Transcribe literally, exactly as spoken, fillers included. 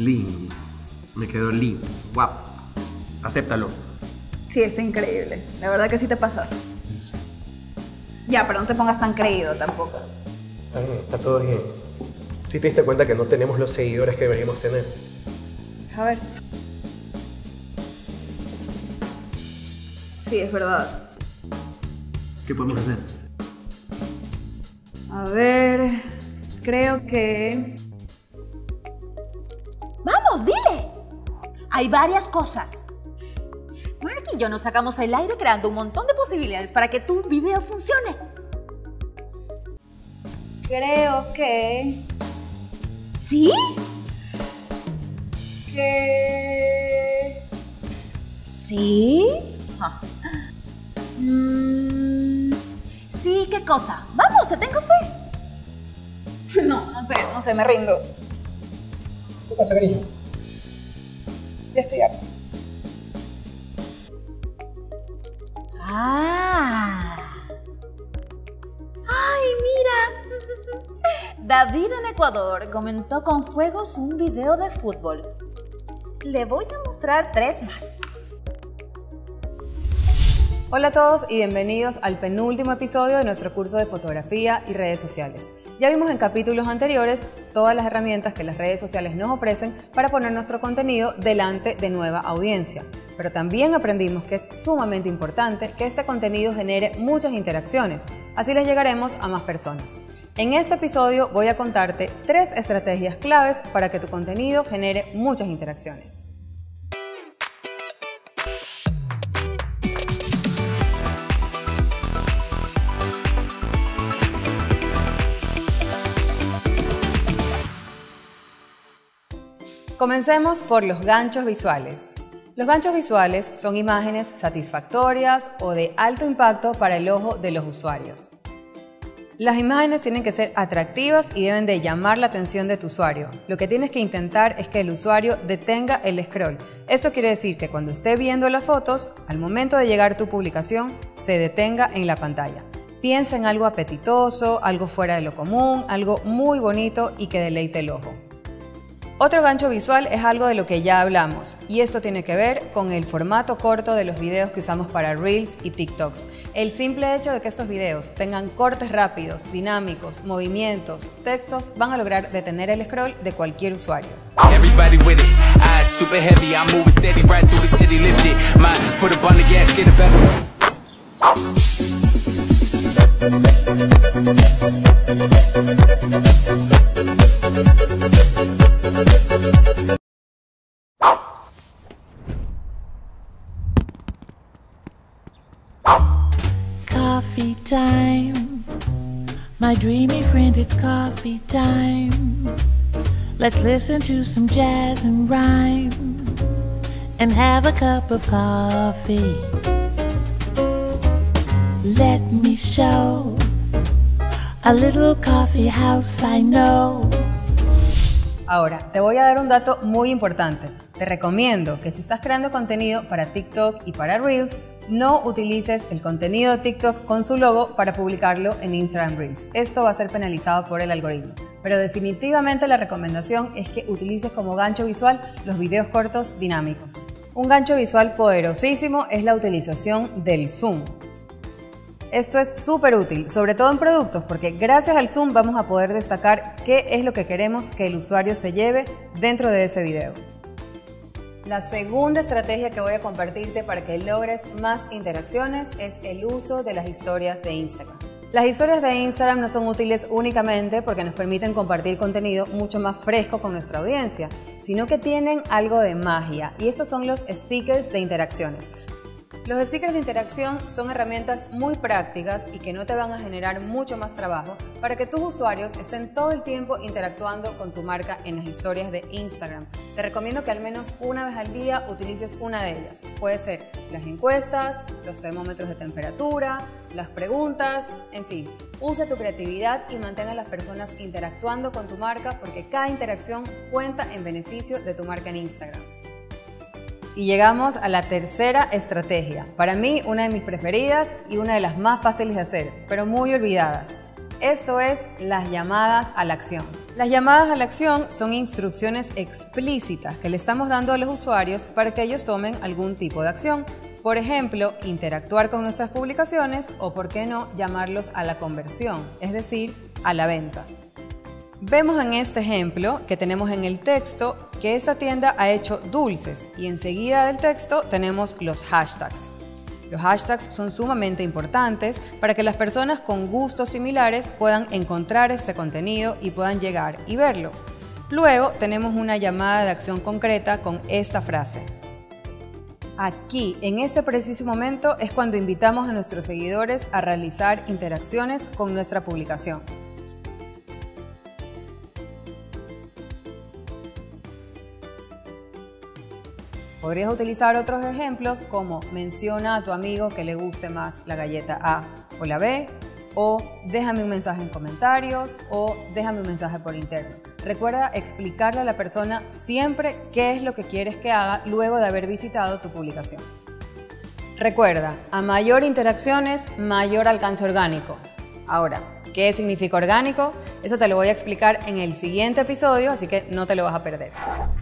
Lean. Me quedó lean. Guapo. Acéptalo. Sí, está increíble. La verdad que sí te pasaste. Sí. Ya, pero no te pongas tan creído tampoco. Está bien, está todo bien. ¿Sí te diste cuenta que no tenemos los seguidores que deberíamos tener? A ver. Sí, es verdad. ¿Qué podemos hacer? A ver... Creo que... ¡Vamos, dile! Hay varias cosas. Mark y yo nos sacamos el aire creando un montón de posibilidades para que tu video funcione. Creo que... ¿Sí? Que... ¿Sí? Ah. Mm, sí, ¿qué cosa? Vamos, te tengo fe. No, no sé, no sé, me rindo. ¿Qué pasa, cariño? Ya estoy harta. Ah. ¡Ay, mira! David en Ecuador comentó con fuegos un video de fútbol. Le voy a mostrar tres más. Hola a todos y bienvenidos al penúltimo episodio de nuestro curso de fotografía y redes sociales. Ya vimos en capítulos anteriores todas las herramientas que las redes sociales nos ofrecen para poner nuestro contenido delante de nueva audiencia. Pero también aprendimos que es sumamente importante que este contenido genere muchas interacciones, así les llegaremos a más personas. En este episodio voy a contarte tres estrategias claves para que tu contenido genere muchas interacciones. Comencemos por los ganchos visuales. Los ganchos visuales son imágenes satisfactorias o de alto impacto para el ojo de los usuarios. Las imágenes tienen que ser atractivas y deben de llamar la atención de tu usuario. Lo que tienes que intentar es que el usuario detenga el scroll. Esto quiere decir que cuando esté viendo las fotos, al momento de llegar tu publicación, se detenga en la pantalla. Piensa en algo apetitoso, algo fuera de lo común, algo muy bonito y que deleite el ojo. Otro gancho visual es algo de lo que ya hablamos, y esto tiene que ver con el formato corto de los videos que usamos para Reels y TikToks. El simple hecho de que estos videos tengan cortes rápidos, dinámicos, movimientos, textos, van a lograr detener el scroll de cualquier usuario. Coffee time, my dreamy friend, it's coffee time. Let's listen to some jazz and rhyme and have a cup of coffee. Let me show a little coffee house I know. Ahora, te voy a dar un dato muy importante. Te recomiendo que si estás creando contenido para TikTok y para Reels, no utilices el contenido de TikTok con su logo para publicarlo en Instagram Reels. Esto va a ser penalizado por el algoritmo. Pero definitivamente la recomendación es que utilices como gancho visual los videos cortos dinámicos. Un gancho visual poderosísimo es la utilización del zoom. Esto es súper útil, sobre todo en productos, porque gracias al zoom vamos a poder destacar qué es lo que queremos que el usuario se lleve dentro de ese video. La segunda estrategia que voy a compartirte para que logres más interacciones es el uso de las historias de Instagram. Las historias de Instagram no son útiles únicamente porque nos permiten compartir contenido mucho más fresco con nuestra audiencia, sino que tienen algo de magia, y estos son los stickers de interacciones. Los stickers de interacción son herramientas muy prácticas y que no te van a generar mucho más trabajo para que tus usuarios estén todo el tiempo interactuando con tu marca en las historias de Instagram. Te recomiendo que al menos una vez al día utilices una de ellas. Puede ser las encuestas, los termómetros de temperatura, las preguntas, en fin. Usa tu creatividad y mantén a las personas interactuando con tu marca porque cada interacción cuenta en beneficio de tu marca en Instagram. Y llegamos a la tercera estrategia, para mí una de mis preferidas y una de las más fáciles de hacer, pero muy olvidadas. Esto es las llamadas a la acción. Las llamadas a la acción son instrucciones explícitas que le estamos dando a los usuarios para que ellos tomen algún tipo de acción. Por ejemplo, interactuar con nuestras publicaciones o, por qué no, llamarlos a la conversión, es decir, a la venta. Vemos en este ejemplo que tenemos en el texto que esta tienda ha hecho dulces y enseguida del texto tenemos los hashtags. Los hashtags son sumamente importantes para que las personas con gustos similares puedan encontrar este contenido y puedan llegar y verlo. Luego tenemos una llamada de acción concreta con esta frase. Aquí, en este preciso momento, es cuando invitamos a nuestros seguidores a realizar interacciones con nuestra publicación. Podrías utilizar otros ejemplos como menciona a tu amigo que le guste más la galleta A o la B, o déjame un mensaje en comentarios, o déjame un mensaje por interno. Recuerda explicarle a la persona siempre qué es lo que quieres que haga luego de haber visitado tu publicación. Recuerda, a mayor interacciones, mayor alcance orgánico. Ahora, ¿qué significa orgánico? Eso te lo voy a explicar en el siguiente episodio, así que no te lo vas a perder.